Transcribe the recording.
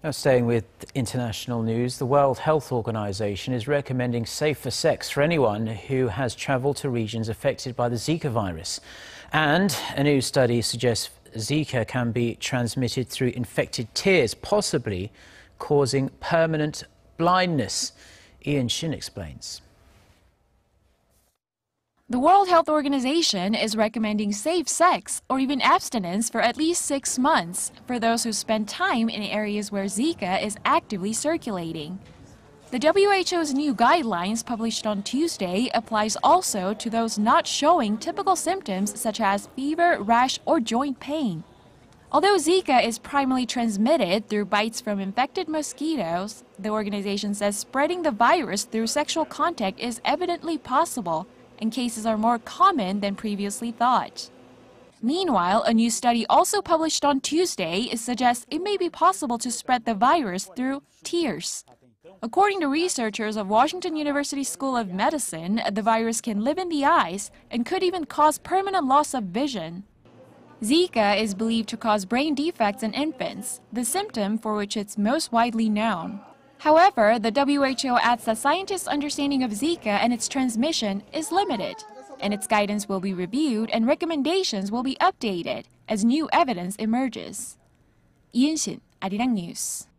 Now, staying with international news, the World Health Organization is recommending safer sex for anyone who has traveled to regions affected by the Zika virus. And a new study suggests Zika can be transmitted through infected tears, possibly causing permanent blindness. Un-shin explains. The World Health Organization is recommending safe sex or even abstinence for at least 6 months for those who spend time in areas where Zika is actively circulating. The WHO's new guidelines published on Tuesday applies also to those not showing typical symptoms such as fever, rash, or joint pain. Although Zika is primarily transmitted through bites from infected mosquitoes, the organization says spreading the virus through sexual contact is evidently possible, and cases are more common than previously thought. Meanwhile, a new study also published on Tuesday suggests it may be possible to spread the virus through tears. According to researchers of Washington University School of Medicine, the virus can live in the eyes and could even cause permanent loss of vision. Zika is believed to cause brain defects in infants, the symptom for which it's most widely known. However, the WHO adds that scientists' understanding of Zika and its transmission is limited, and its guidance will be reviewed and recommendations will be updated as new evidence emerges. Un-shin, Arirang News.